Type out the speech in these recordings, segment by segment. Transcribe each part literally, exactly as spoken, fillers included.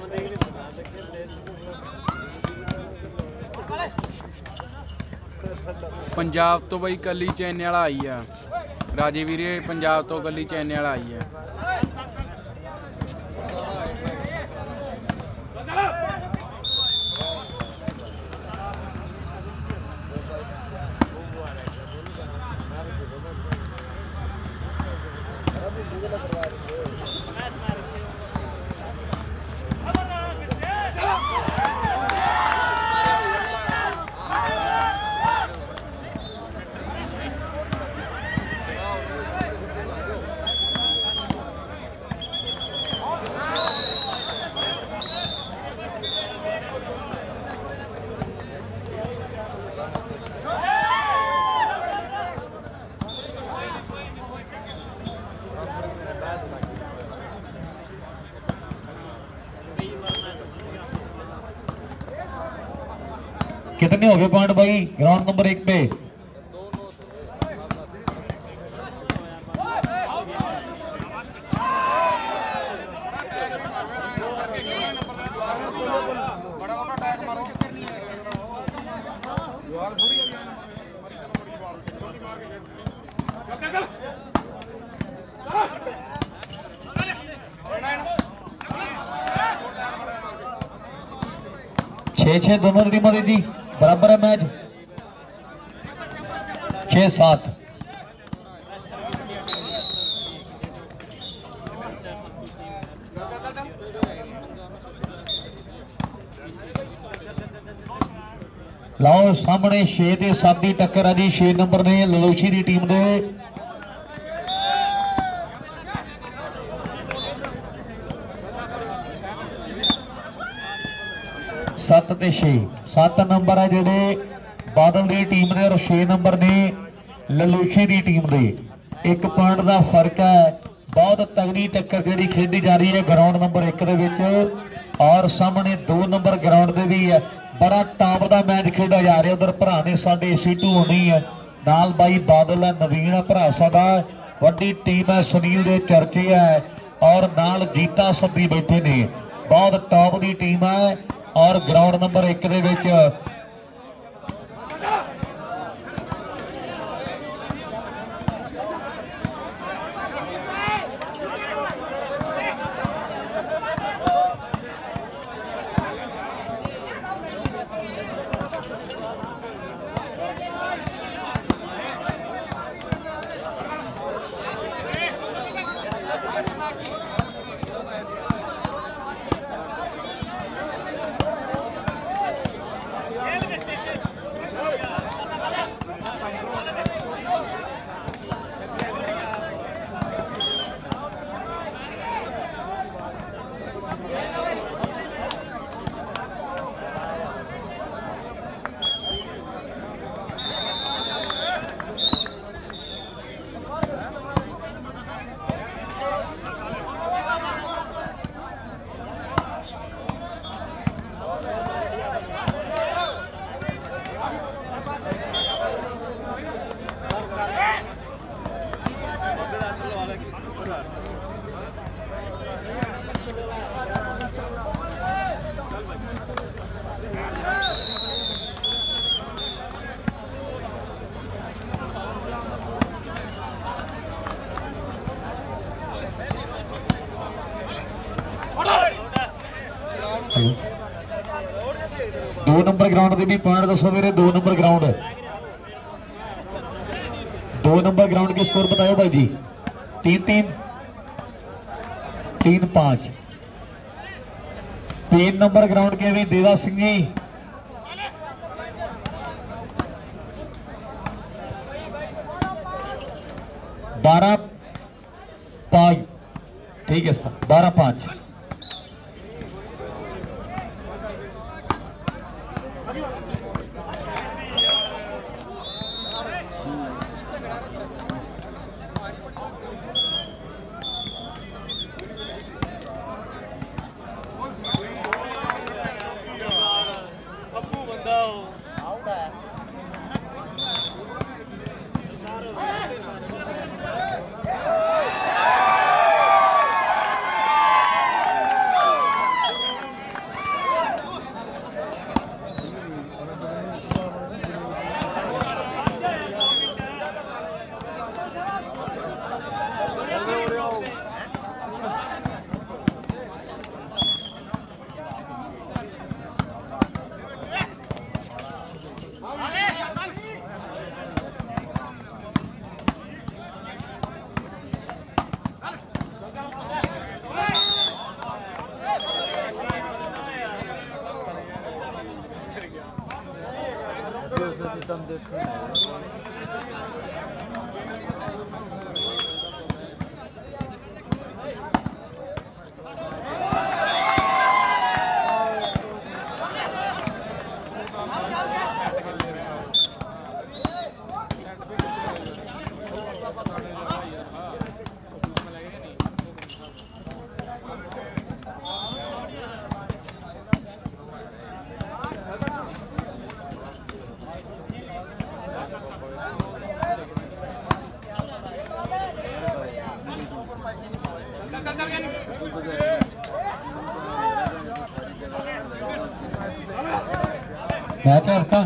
पंजाब तो बई कली चैने वाला आई है राजे वीरे, पंजाब तो कली चैने वाला आई है। कितने हो गए पॉइंट भाई ग्राउंड नंबर एक पे? छह छह दोनों टीमों दे जी बराबर है मैच, छह सात। लाओ सामने छे दे सात की टक्कर है जी, छे नंबर ने ललोशी की टीम दे सत्त ते छे, सत्त नंबर है जेडे बादल की टीम दे और छे नंबर ने ललूशी की टीम दे। एक पॉइंट का फर्क है, बहुत तगड़ी टक्कर जी खेडी जा रही है ग्राउंड नंबर एक दे विच और सामने दो नंबर ग्राउंड दे भी है। बड़ा टॉप का मैच खेडा जा रहा, उधर भरा ने साडे सीटू होनी है नाल बाई बादल है, नवीन भरा साडा, वड्डी टीम है सुनील दे चर्चे है और नाल जीता सब्बी बैठे ने, बहुत टॉप की टीम है और ग्राउंड नंबर एक दे विच दो नंबर ग्राउंड के भी पॉइंट दसो मेरे, दो नंबर ग्राउंड दो नंबर ग्राउंड के स्कोर बताओ भाई जी। तीन तीन तीन पांच। तीन नंबर ग्राउंड के भी देवा सिंह जी बारह पांच, ठीक है सर, बारह पांच। मैच है आपका।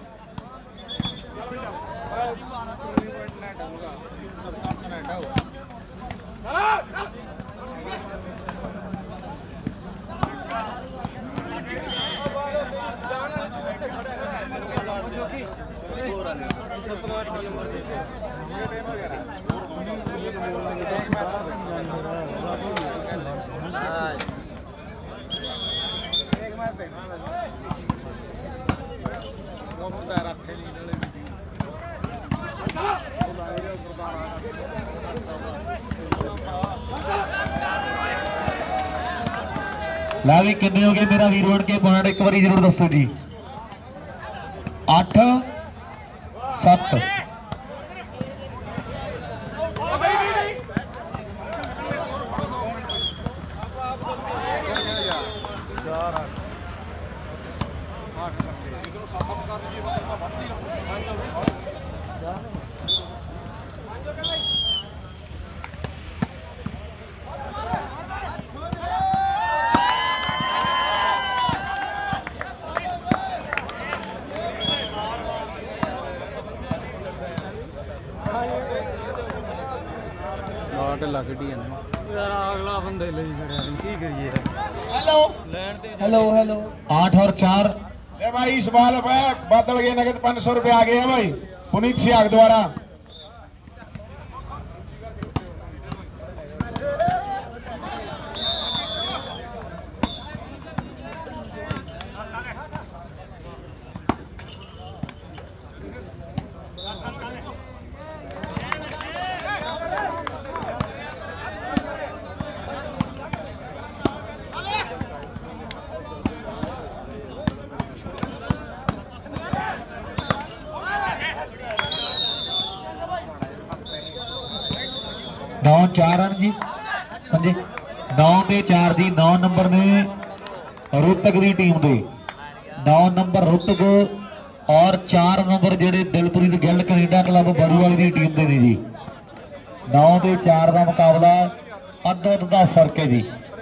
ला भी किन्ने हो गए मेरा वीर बन के पॉइंट एक बार जरूर दसो जी। अठ सत्त अगला बंदे की करिए। हेलो हेलो हेलो आठ और चार। ए भाई इस बाल बादल गए नगद पाँच सौ रुपए आ गए हैं भाई पुनीत सियाग द्वारा। नौ चार रन जी संजी नौ ते चार दी नौ नंबर ने रोहतक की टीम दे नौ नंबर रोहतक और चार नंबर जेडे दिलप्रीत गिल कनेडा क्लब बड़ूवाली की टीम दे ने जी। नौ ते चार का मुकाबला अद्ध अद्ध का फर्क है जी।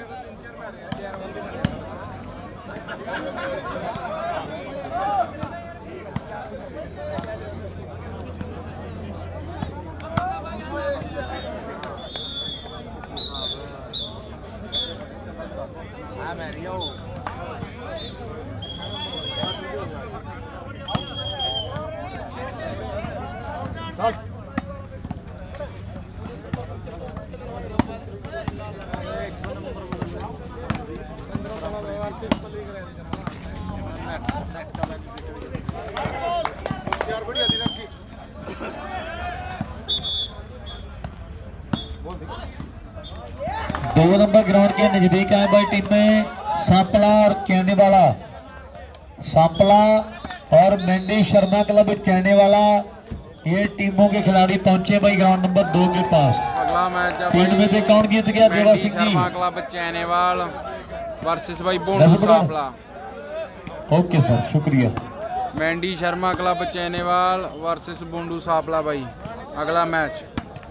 दो नंबर ग्राउंड के नजदीक है भाई टीमें सांपला और चैनेवाला। सांपला और मेंडी शर्मा क्लब चैनेवाला ये टीमों के खिलाड़ी पहुंचे भाई ग्राउंड नंबर दो के पास। अगला मैच है तीन में से कौन जीत गया? देवा सिंह जी शर्मा क्लब चैनेवाल वर्सेस भाई बोंडू सांपला। ओके सर शुक्रिया। मेंडी शर्मा क्लब चैनेवाल वर्सेस बोंडू सांपला भाई अगला मैच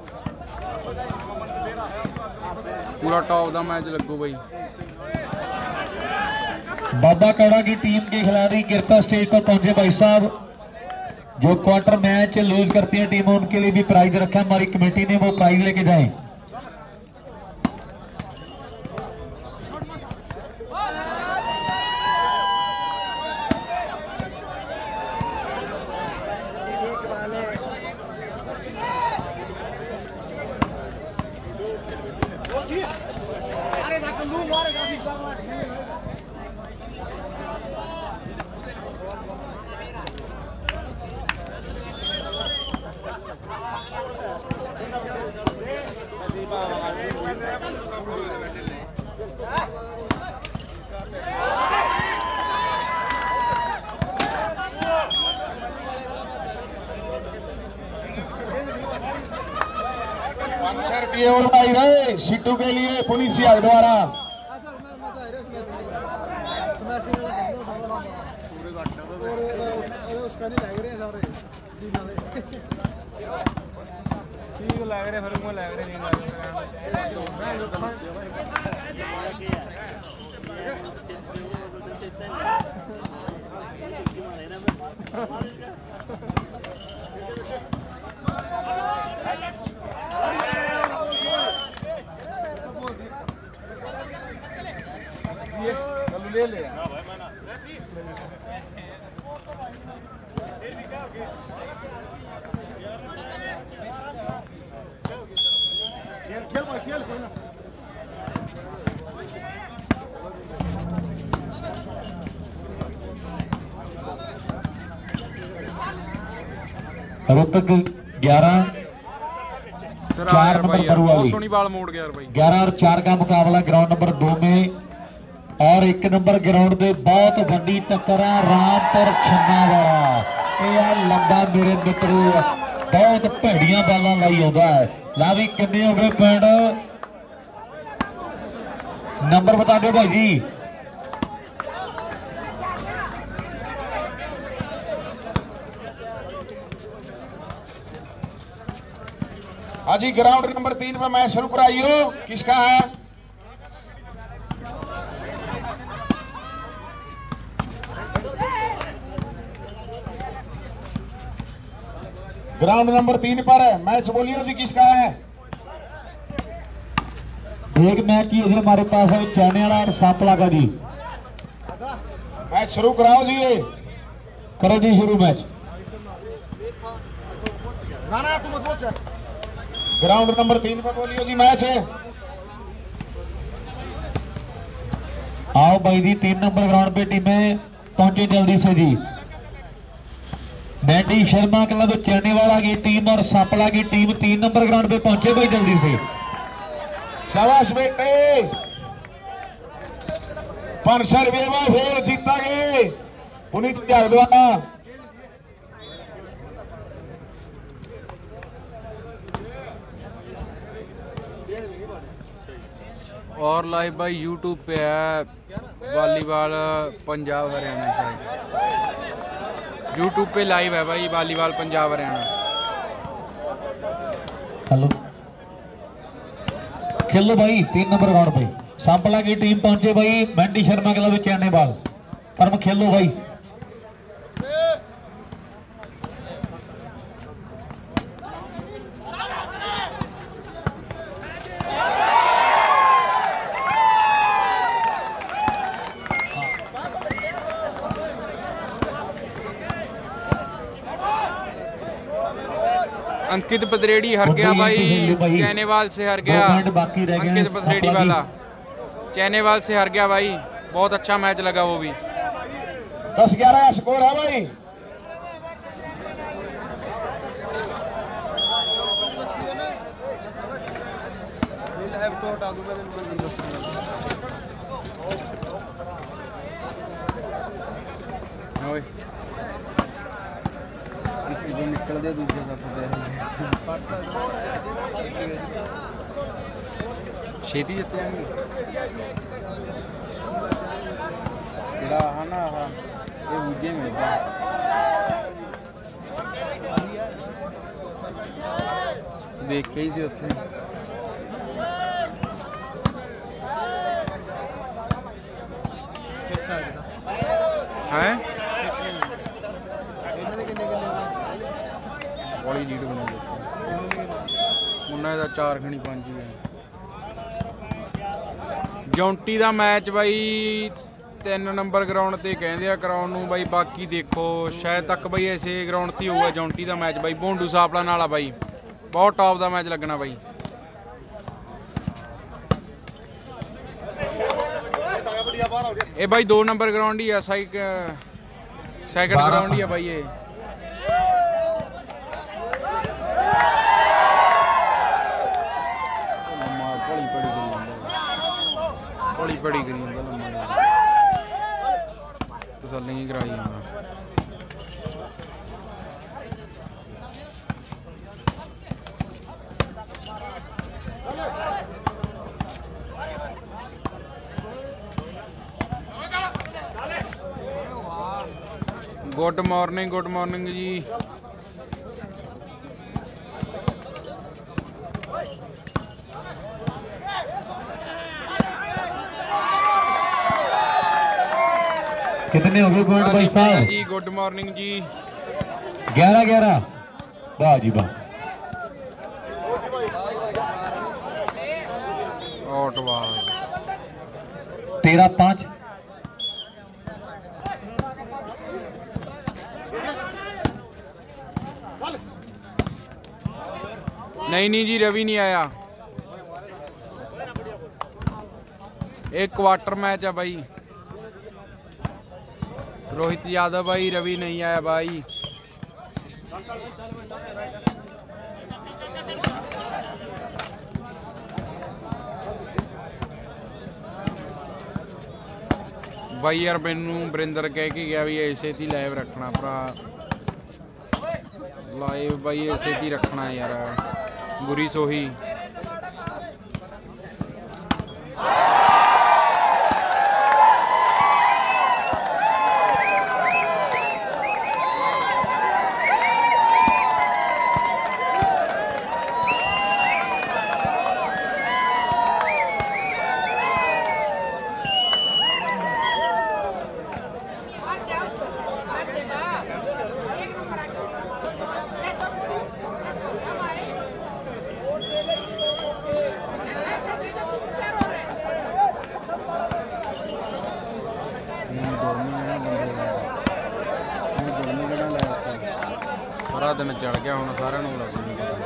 पूरा टॉप का मैच लगू भाई। बाबा कौड़ा की टीम के खिलाड़ी कृपा स्टेज पर पहुंचे भाई साहब। जो क्वार्टर मैच लूज करती है टीम उनके लिए भी प्राइज रखा है हमारी कमेटी ने, वो प्राइज लेके जाएं। पाँच सौ रुपये और भाई रहे सिट्टू के लिए पुलिस द्वारा। उसका नहीं लग रहे सारे जी नाले ठीक लग रहे फिर वो लग रहे ले ले रोहतक ग्यारह चार नंबर बरुआ सोनी बाल मोड़ गया भाई। ग्यारह और चार का मुकाबला ग्राउंड नंबर दो में और एक नंबर ग्राउंड पे बहुत बड़ी टक्कर है रामपुर छन्ना वाला यार लंबा मेरे मित्रों बहुत भैड़िया बालां लाई आउंदा है। ला भी किन्ने हो गए पॉइंट नंबर बता दो भाई जी। हाँ जी ग्राउंड नंबर तीन पे मैच शुरू कराइयो किसका है? ग्राउंड नंबर तीन पर मैच बोलियो जी किसका है? एक मैच ही है हमारे पास है चैने वाला और सांपला का जी। मैच शुरू कराओ जी। ये करो जी शुरू मैच। ग्राउंड नंबर तीन पर बोलियो जी मैच है। आओ भाई जी तीन नंबर ग्राउंड पे टीमें पहुंचे जल्दी से जी। मैडी शर्मा क्लब चैने वाला की टीम और सांपला की टीम तीन नंबर ग्राउंड पे पहुंचे भाई जल्दी से। शाबाश बेटे पांच सौ रुपये में फिर जीता गए पुनीत द्वारा। और लाइव भाई यूट्यूब पे है वॉलीबॉल पंजाब हरियाणा शायद यूट्यूब पे लाइव है भाई वॉलीबॉल पंजाब हरियाणा। हेलो खेलो भाई तीन नंबर ग्राउंड पे सांपला की टीम पहुंचे भाई मैडी शर्मा क्लब चैने बाल पर खेलो भाई। अंकित पथरेड़ी हर गया भाई चैनेवाल से हर गया। अंकित पथरेड़ी वाला चैनेवाल से हर गया भाई बहुत अच्छा मैच लगा वो भी। दस ग्यारह का स्कोर है भाई। निकल दे दूसरे छेती जितने है ना ये मुझे में देख के ही से होते हैं। हैं बड़ी लीड बना उन्हें चार खणी पांच है। जौंटी का मैच बई तीन नंबर ग्राउंड ते कहते हैं कराउन नूं बई बाकी देखो शायद तक बई इसे ग्राउंड ते होगा जौंटी का मैच बई भोंडू सापड़ा नाला बई बहुत टॉप का मैच लगना बई। ये भाई दो नंबर ग्राउंड ही है साइक सैकंड ग्राउंड ही है भाई ये। हौली बड़ी करी लम्मा तसल्ली कराई जाना। गुड मॉर्निंग गुड मॉर्निंग जी। कितने हो गए पॉइंट भाई साहब? जी गुड मॉर्निंग जी। ग्यारह ग्यारह। वाह जी वाह। आउट वाह। तेरह पांच। नहीं नहीं जी रवि नहीं आया। एक क्वार्टर मैच है भाई। रोहित यादव भाई, रवि नहीं आया भाई। भाई यार मैनू वरिंदर कह के गया भी इसे ही लाइव रखना भरा। लाइव भाई इसे ही रखना यार। बुरी सोही सारा दिन चढ़ गया हूँ सारे लग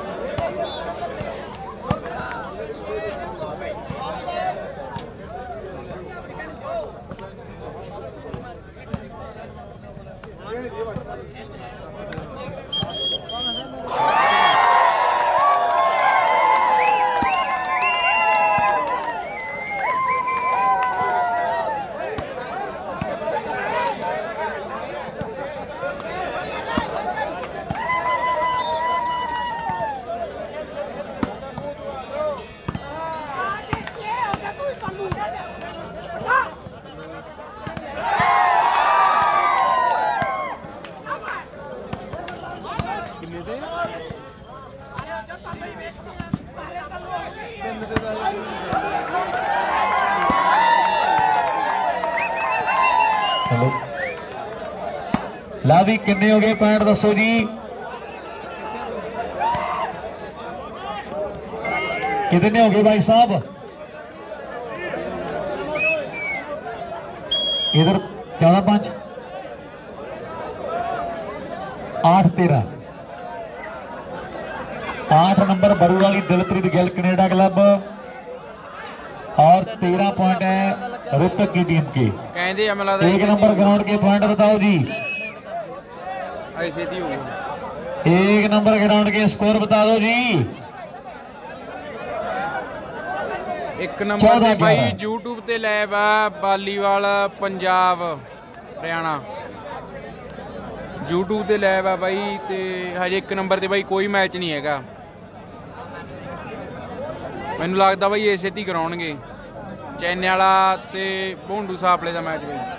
हेलो ला भी किन्ने हो गए पॉइंट दसो जी। कितने हो गए भाई साहब? इधर चौदह पांच आठ तेरह। आठ नंबर बरू वाली दिलप्रीत गिल कनेडा क्लब और तेरह पॉइंट है ऋतक की टीम के। एक नंबर ग्राउंड के पॉइंट बताओ जी। ऐसे ही हो एक नंबर ग्राउंड के स्कोर बता दो जी। एक नंबर पे भाई यूट्यूब ते लाइव है वालीबाल पंजाब हरियाणा। यूट्यूब ते लाइव है भाई ते हजे एक नंबर ते भाई कोई मैच नहीं हैगा। मैनू लगता भाई इसे ही कराउणगे चैन्ने वाला ते भोंडू सापले का मैच भाई।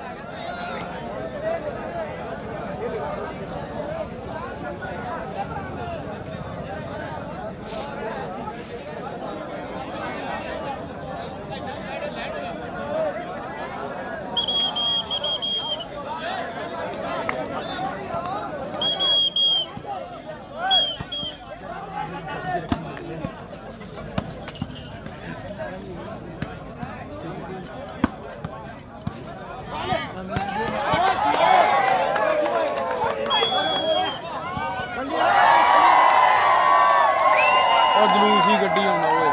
और जलूस ही गड्डी आउंदा ओए।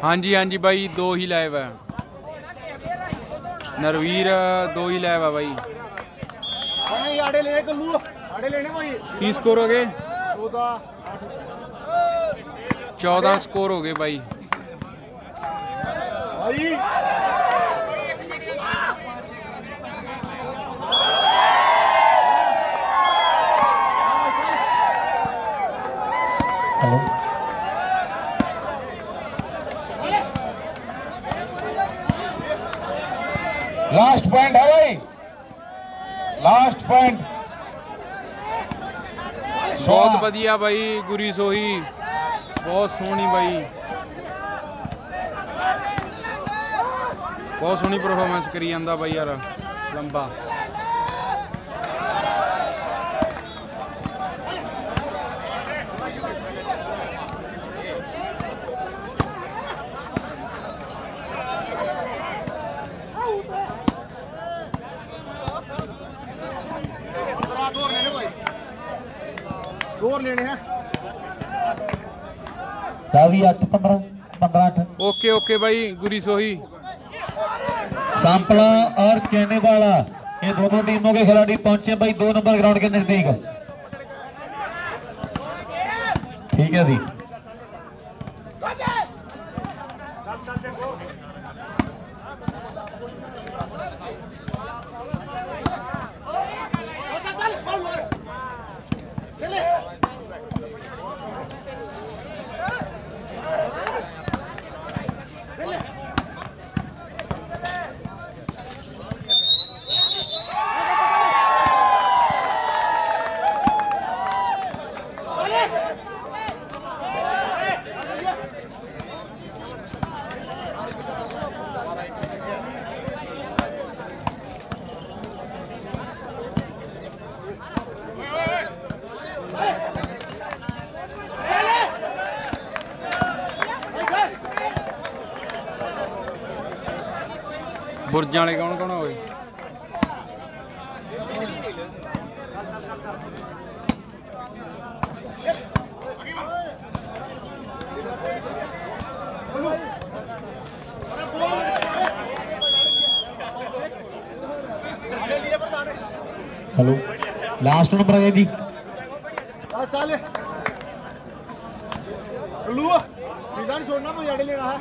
हाँ जी हाँ जी भाई, दो ही लाइव है नरवीर, दो ही लाइव है भाई। आड़े लेने कल्लू, आड़े लेने भाई। की स्कोर हो गए? चौदह चौदह स्कोर हो गए भाई। भाई हेलो लास्ट पॉइंट है भाई, लास्ट पॉइंट। बहुत बढ़िया भाई गुरी सोही, बहुत सोहनी भाई, बहुत सोहनी परफॉर्मेंस करी जांदा भाई यार लंबा। दो लेने भाई, दो लेने हैं। रावी अठ पंद्रह पंद्रह अठ। ओके ओके भाई गुरी सोही। सांपला और चैने वाला ये दोनों टीमों के खिलाड़ी पहुंचे भाई दो नंबर ग्राउंड के नजदीक। ठीक है जी। बुरजां वाले कौन कौन होए? हेलो लास्ट नंबर है जी। चल कल्लू, सीधा नहीं छोड़ना भाई, आड़े लेना है,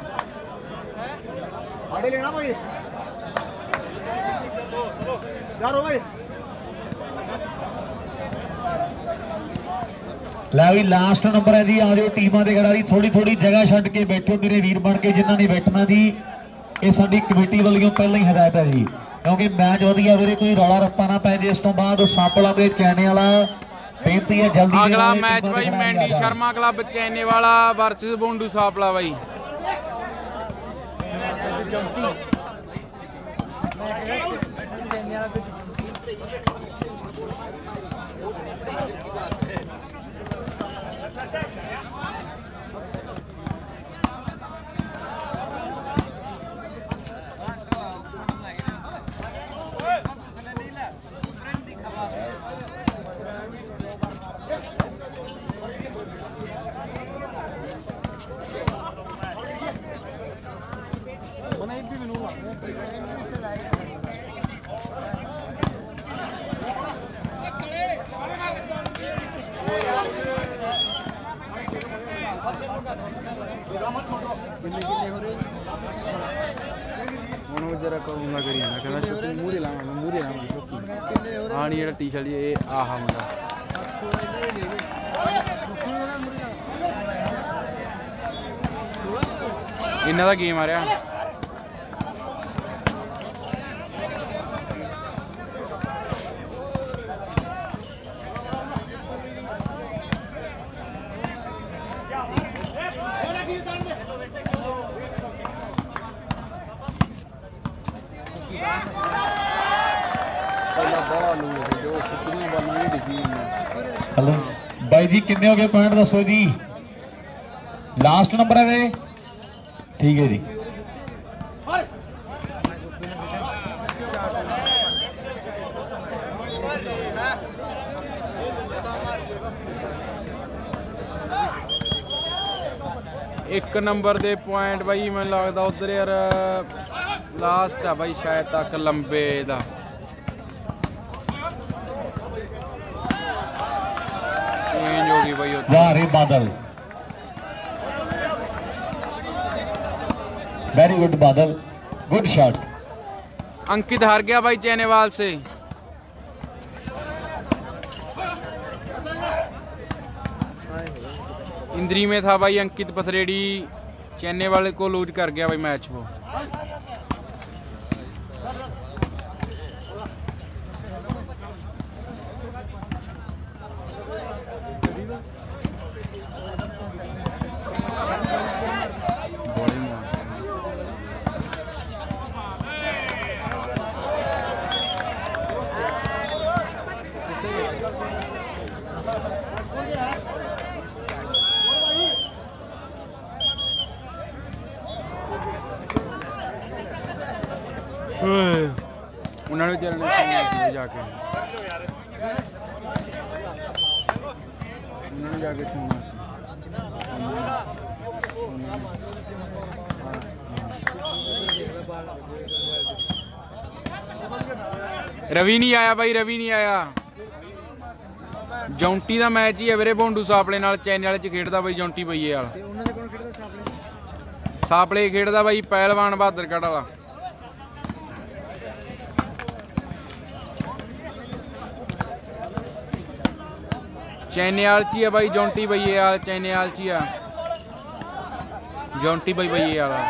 आड़े लेना भाई यार हो भाई। लै भी लास्ट नंबर है जी। आ जाओ टीमां दे खिलाड़ी, थोड़ी थोड़ी जगह छड्ड के बैठो मेरे वीर बन के, जिन्हां ने बैठना जी। ये साडी कमेटी वालों पहले ही हदायत है जी, क्योंकि मैच वधिया वीरे, कोई रौला रप्पा ना पै जे। इस तो बाद सांपला दे चैने वाला बेनती है जल्दी। अगला मैच भाई मैंडी शर्मा क्लब चैने वाला वर्सेस बोंडू सांपला भाई। जरा कहूँगा करी ना कहना शौकी मूरी लावा मूरी लावा शौकी हाँ नहीं टी शर्ट ये आहा मुंडा इन्ना दा गेम आ रहा। हेलो भाई जी किन्ने हो गए पॉइंट दसो जी। लास्ट नंबर है ठीक है जी। एक नंबर दे पॉइंट भाई मैं लगता उधर यार लास्ट है भाई शायद तक लंबे दा चेंज हो गई भाई उधर। वाह रे Badal, very good Badal, good shot. Ankit हार गया भाई चैनेवाल से। इंद्री में था भाई अंकित पथरेड़ी, चेन्नई वाले को लूज कर गया भाई मैच वो। उन्होंने चलने से जाके उन्होंने जाके सुनना रवि नहीं आया भाई, रवि नहीं आया। जौंटी का मैच ही है वीरे भोंडू सापले नाल चैनल च खेडदा भाई जौंटी भईए वाला। सापले खेडदा भाई पहलवान बहादरगढ़ वाला। चैनेवाल ची है भाई जौंटी भईए वाला, चैनेवाल ची है जौंटी भाई भईए वाला।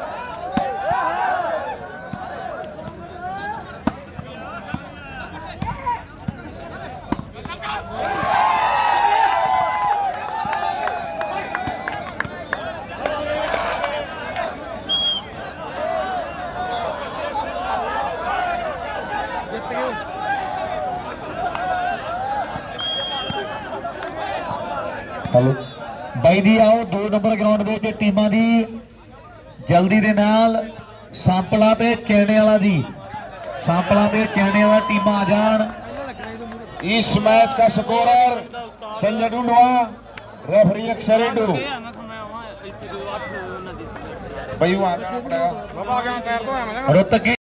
हेलो बाई जी आओ दो नंबर ग्राउंड में टीमां दी जल्दी दे नाल सांपला ते चैने वाला जी, सांपला ते चैने वाला टीमां आ जान। इस मैच का स्कोरर संजय डुंडवा, रेफरी अक्षर इंडू। भाई वहां जाना पड़ेगा। रोहतक